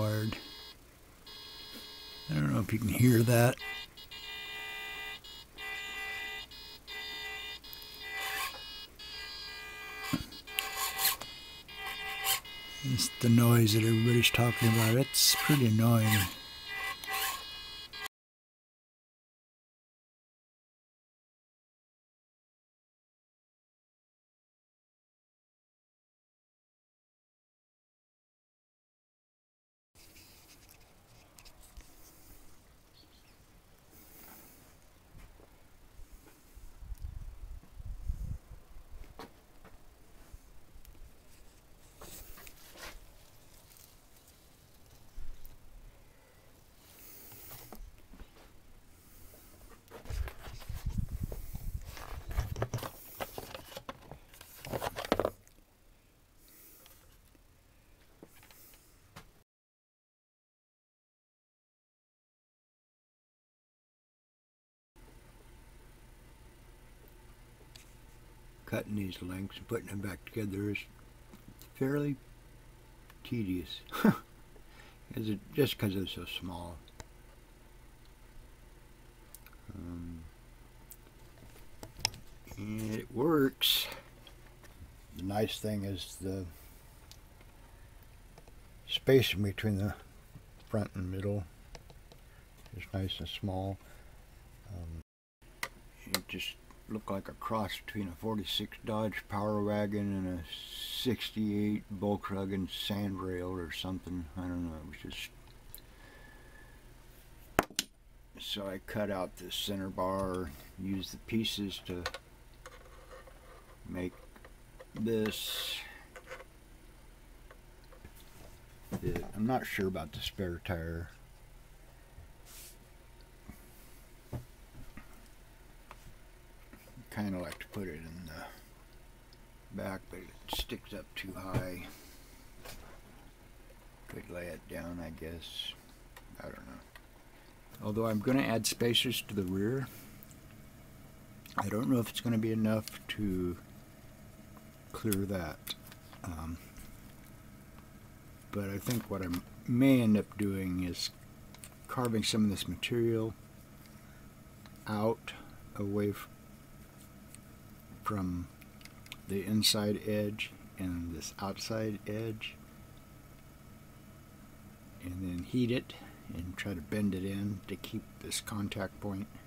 wired. I don't know if you can hear that. It's the noise that everybody's talking about. It's pretty annoying. Cutting these lengths and putting them back together is fairly tedious. Just because it's so small. And it works. The nice thing is the spacing between the front and middle is nice and small. It just looked like a cross between a 46 Dodge Power Wagon and a 68 Volkswagen Sandrail or something. I don't know. It was just... So I cut out the center bar, used the pieces to make this. I'm not sure about the spare tire. Kind of like to put it in the back, but it sticks up too high. Could lay it down, I guess. I don't know. Although I'm going to add spacers to the rear. I don't know if it's going to be enough to clear that. But I think what I may end up doing is carving some of this material out away from the inside edge and this outside edge, and then heat it and try to bend it in to keep this contact point.